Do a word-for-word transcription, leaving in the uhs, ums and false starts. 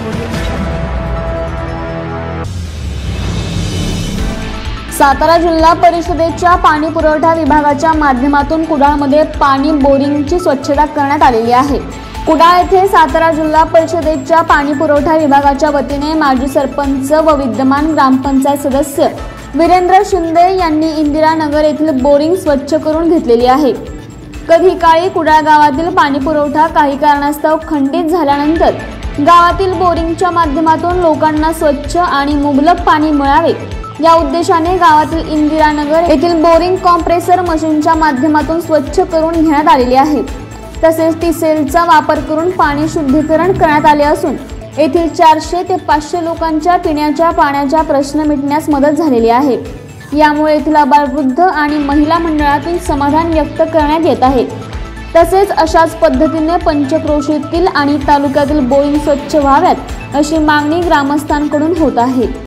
सातारा जिल्हा परिषदेच्या पाणी पुरवठा विभागाच्या माध्यमातून कुडाळमध्ये पाणी बोरिंगची स्वच्छता करण्यात आलेली आहे। कुडाळ येथे सातारा जिल्हा परिषदेच्या पाणी पुरवठा विभागाच्या वतीने माजी सरपंच व विद्यमान ग्रामपंचायत सदस्य वीरेंद्र शिंदे यांनी इंदिरा नगर येथील बोरिंग स्वच्छ करून घेतलेली आहे। कधी काळी कुडाळ गावातील पाणी पुरवठा काही कारणास्तव खंडित झाल्यानंतर गावातील बोरिंगच्या माध्यमातून लोकांना स्वच्छ आणि मुबलक पाणी मिळावे या उद्देशाने गावातील इंदिरा नगर येथील बोरिंग कॉम्प्रेसर मशीनच्या माध्यमातून स्वच्छ करून घेण्यात आलेली आहे। तसेच टिसेलचा वापर करून पाणी शुद्धीकरण करण्यात आले असून येथील चारशे ते पाचशे लोकांच्या पिण्याच्या पाण्याचा प्रश्न मिटण्यास मदत झालेली आहे। यामुळे येथील आबालवृद्ध आणि महिला मंडळातून समाधान व्यक्त करण्यात येत आहे। तसेच अशाच पद्धतीने पंचक्रोशीतील आणि तालुक्यातील बोरिंग स्वच्छ व्हाव्यात अशी मागणी ग्रामस्थांकडून होत आहे।